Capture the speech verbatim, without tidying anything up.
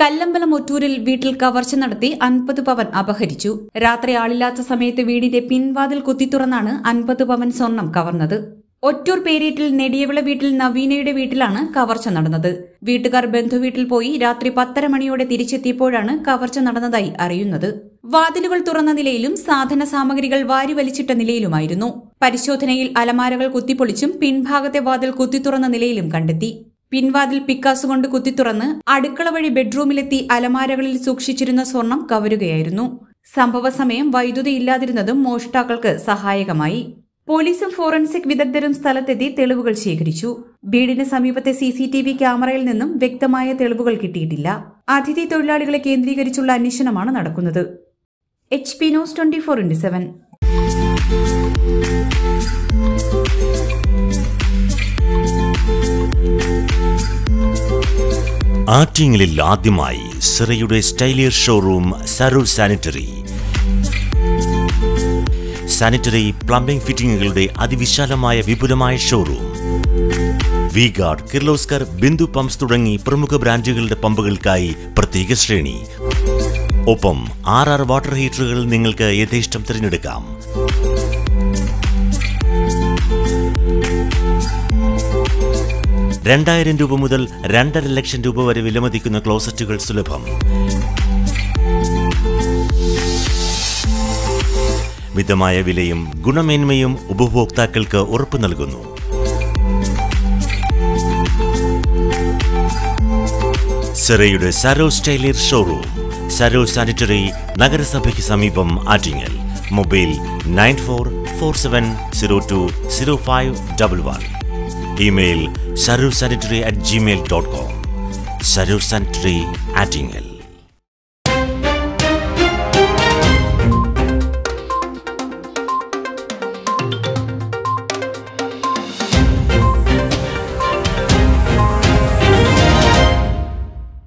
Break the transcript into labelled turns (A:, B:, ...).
A: കല്ലമ്പലം ഒറ്റൂരിൽ വീട്ടിൽ കവർച്ച നടത്തി അൻപത് പവൻ അപഹരിച്ചു. രാത്രി ആളില്ലാത്ത സമയത്ത് വീടിന്റെ പിൻവാതിൽ കുത്തിത്തുറന്നാണ് അൻപത് പവൻ സ്വർണം കവർന്നത്. ഒറ്റൂർ പേരേറ്റിൽ നെടിയവിള വീട്ടിൽ നവീനയുടെ വീട്ടിലാണ് കവർച്ച നടന്നത്. വീട്ടുകാർ ബന്ധുവീട്ടിൽ പോയി രാത്രി പത്തര മണിയോടെ തിരിച്ചെത്തിയപ്പോഴാണ് കവർച്ച നടന്നതായി അറിയുന്നത്. വാതിലുകൾ തുറന്ന നിലയിലും സാധന സാമഗ്രികൾ വാരിവലിച്ചിട്ട നിലയിലുമായിരുന്നു. പരിശോധനയിൽ അലമാരകൾ കുത്തിപ്പൊളിച്ചും പിൻഭാഗത്തെ വാതിൽ കുത്തിത്തുറന്ന നിലയിലും കണ്ടെത്തി. പിൻവാതിൽ പിക്കാസ് കൊണ്ട് കുത്തിത്തുറന്ന് അടുക്കള വഴി ബെഡ്റൂമിലെത്തി അലമാരകളിൽ സൂക്ഷിച്ചിരുന്ന സ്വർണം കവരുകയായിരുന്നു. സംഭവ സമയം വൈദ്യുതി ഇല്ലാതിരുന്നതും മോഷ്ടാക്കൾക്ക് സഹായകമായി. പോലീസും ഫോറൻസിക് വിദഗ്ധരും സ്ഥലത്തെത്തി തെളിവുകൾ ശേഖരിച്ചു. വീടിന് സമീപത്തെ സി സി ടി വി ക്യാമറയിൽ നിന്നും വ്യക്തമായ തെളിവുകൾ കിട്ടിയിട്ടില്ല. അതിഥി തൊഴിലാളികളെ കേന്ദ്രീകരിച്ചുള്ള അന്വേഷണമാണ് നടക്കുന്നത്. H P news twenty four into seven.
B: ആറ്റിങ്ങലിൽ ആദ്യമായി സിറയുടെ സ്റ്റൈലിയർ showroom Sarur sanitary. Sanitary plumbing ഫിറ്റിംഗുകളുടെ അതിവിശാലമായ വിപുലമായ showroom. V guard, Kirloskar, Bindu pumps തുടങ്ങി പ്രമുഖ ബ്രാൻഡുകളുടെ പമ്പുകൾക്കായി പ്രത്യേക ശ്രേണി. ഒപ്പം ആർ ആർ വാട്ടർ ഹീറ്ററുകൾ നിങ്ങൾക്ക് യഥേഷ്ടം തിരഞ്ഞെടുക്കാം. രണ്ടായിരം രൂപ മുതൽ രണ്ടര ലക്ഷം രൂപ വരെ വിലമതിക്കുന്ന ക്ലോസറ്റുകൾ സുലഭം. മിതമായ വിലയും ഗുണമേന്മയും ഉപഭോക്താക്കൾക്ക് ഉറപ്പു നൽകുന്നു. സിറയുടെ സരോ സ്റ്റൈലിയർ ഷോറൂം, സരോ സാനിറ്ററി, നഗരസഭയ്ക്ക് സമീപം, Attingal. Mobile nine four four seven zero two zero five double one. Email sarursanitary at gmail dot com. Sarur Sanitary, Attingel.